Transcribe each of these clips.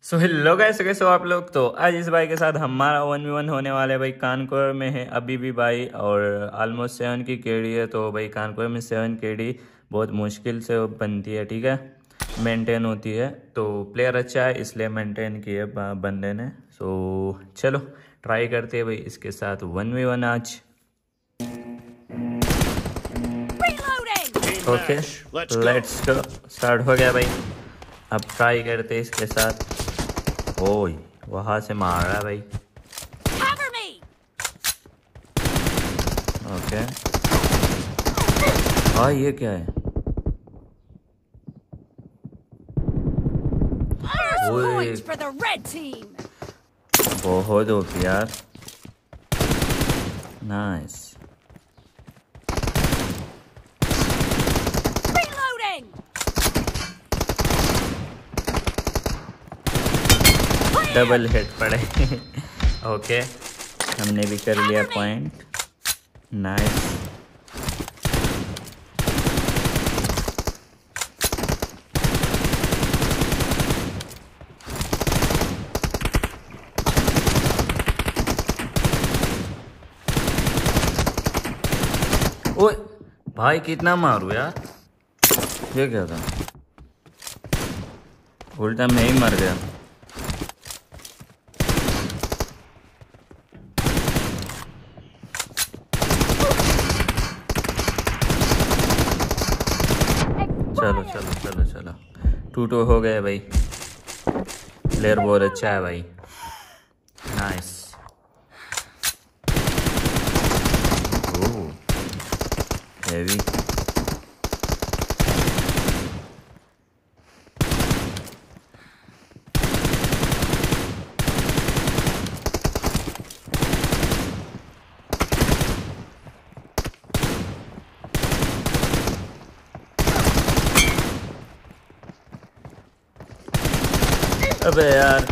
So hello guys, कैसे हो आप लोग। तो आज इस भाई के साथ हमारा 1v1 होने वाला है भाई। कानपुर में है अभी भी भाई और ऑलमोस्ट 7 की केडी है। तो भाई कानपुर में 7 केडी बहुत मुश्किल से बनती है, ठीक है, मेंटेन होती है। तो प्लेयर अच्छा है इसलिए मेंटेन की है बंदे ने। सो चलो ट्राई करते हैं भाई इसके साथ 1v1 आज। ओके लेट्स गो, स्टार्ट हो गया भाई। अब ट्राई करते हैं इसके साथ। ओए वहां से मार रहा है भाई। ओके भाई ये क्या है। ओए बहुत हो गया यार, नाइस। डबल हिट पड़े। ओके हमने भी कर लिया पॉइंट, नाइस। ओए भाई कितना मारू यार, ये क्या था, उल्टा मैं ही मर गया। चलो चलो चलो चलो 2-2 हो गए भाई। प्लेयर बहुत अच्छा है भाई, नाइस। ओह हेवी। अबे यार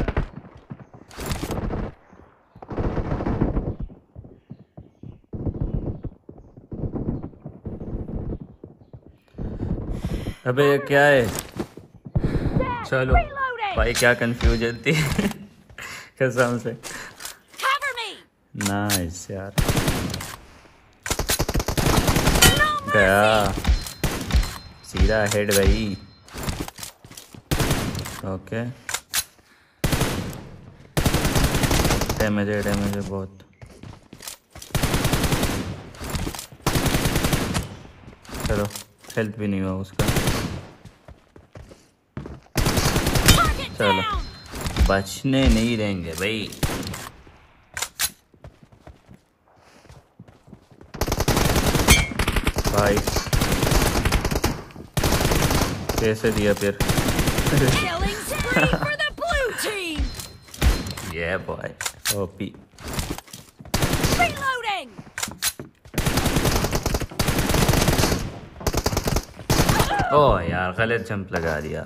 अबे ये क्या है। चलो भाई क्या कंफ्यूजन थी। कसम से नाइस यार, गया सीधा हेड भाई। ओके डैमेज है बहुत। चलो हेल्थ भी नहीं हुआ उसका। चलो बचने नहीं देंगे भाई। भाई कैसे दिया फिर। ये बॉय ओपी। ओह यार गलत जंप लगा दिया।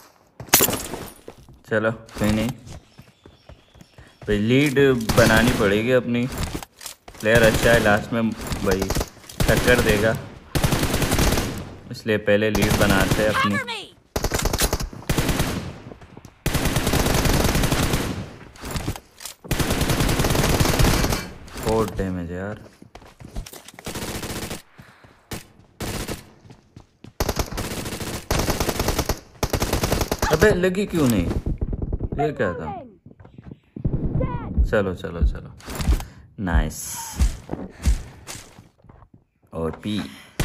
चलो कोई नहीं भाई, लीड बनानी पड़ेगी अपनी। प्लेयर अच्छा है, लास्ट में भाई टक्कर देगा, इसलिए पहले लीड बनाते हैं अपनी। बहुत डैमेज है यार। अबे लगी क्यों नहीं, ये क्या था। चलो चलो चलो नाइस और पी।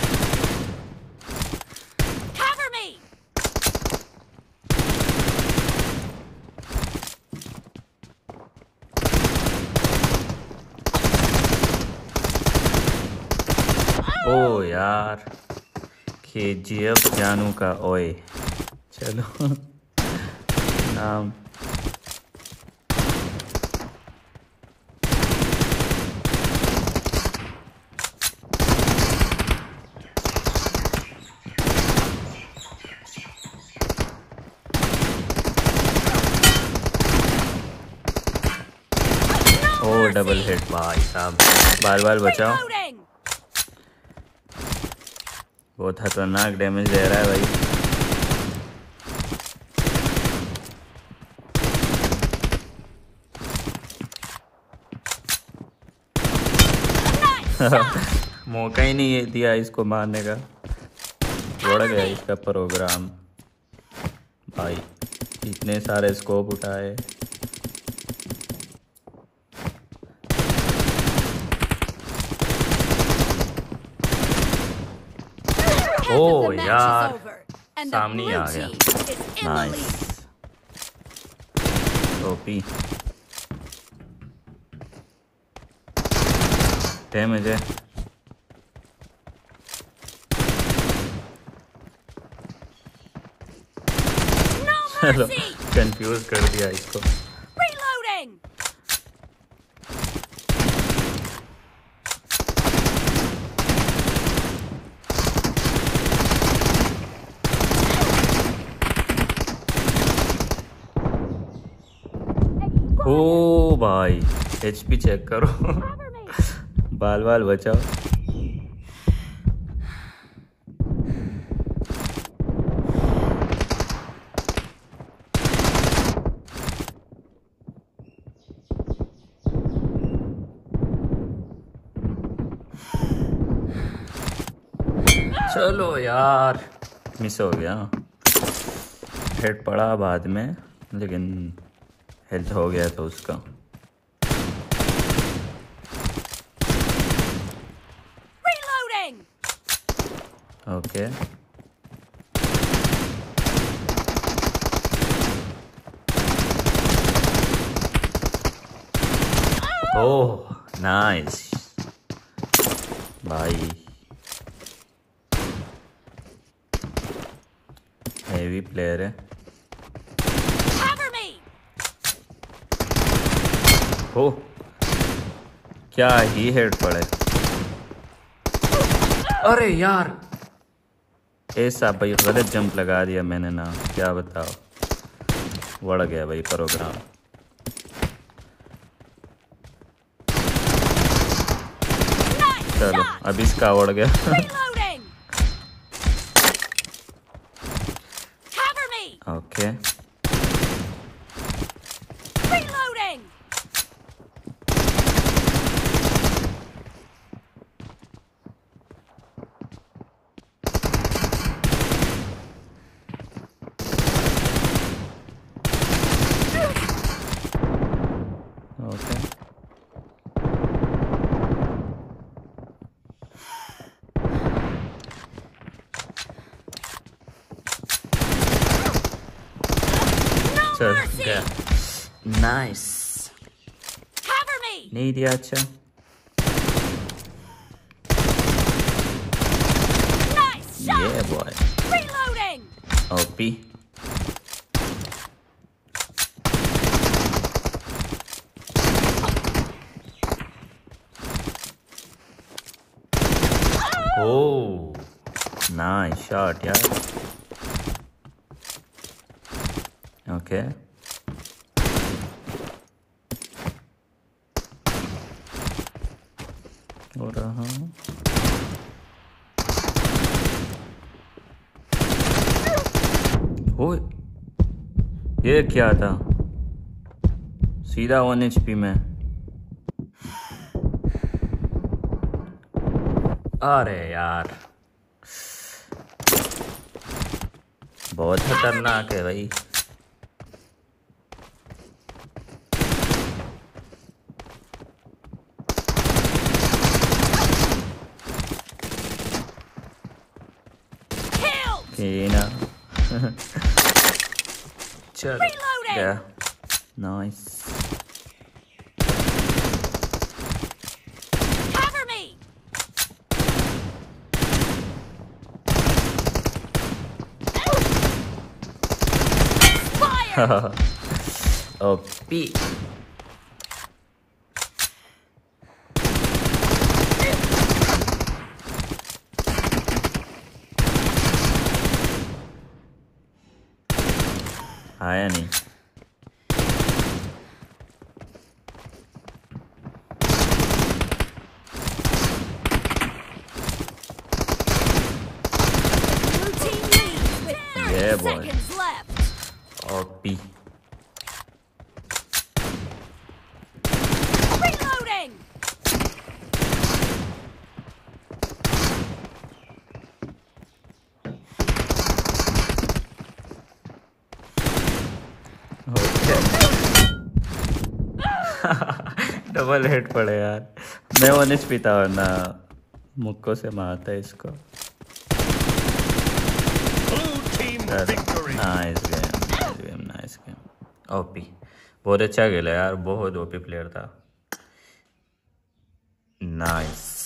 ओ यार KGF जानू का ओए। चलो नाम ओ डबल हिट भाई साहब, बार बार बचाओ। बहुत खतरनाक डैमेज दे रहा है भाई। मौका ही नहीं दिया इसको मारने का, उड़ गया इसका प्रोग्राम। भाई इतने सारे स्कोप उठाए। ओ यार सामने ही आ गया। नाइस ओपी डैमेज है। चलो कंफ्यूज कर दिया इसको। ओ भाई एचपी चेक करो। बाल बाल बचाओ। चलो यार मिस हो गया, हेड पड़ा बाद में, लेकिन हेल्थ हो गया था उसका। ओके ओह नाइस भाई, हेवी प्लेयर है। ओ क्या ही हेड पड़े। अरे यार ऐसा भाई गलत जंप लगा दिया मैंने ना, क्या बताओ, उड़ गया भाई प्रोग्राम। चलो अब इसका उड़ गया। ओके चल गया। नाइस नहीं दिया। अच्छा ये boy OP. Oh nice shot यार। ओके हो रहा हूँ। ओए ये क्या था, सीधा 1 HP में। अरे यार बहुत खतरनाक है भाई। ना चल क्या नाइस। ओपी आया नहीं। ये बॉय ओपी डबल हेड पड़े यार। मैं 1 HP था वरना मुक्को से मारता है इसको। Nice game nice game. OP बहुत अच्छा खेला यार, बहुत ओपी प्लेयर था। नाइस।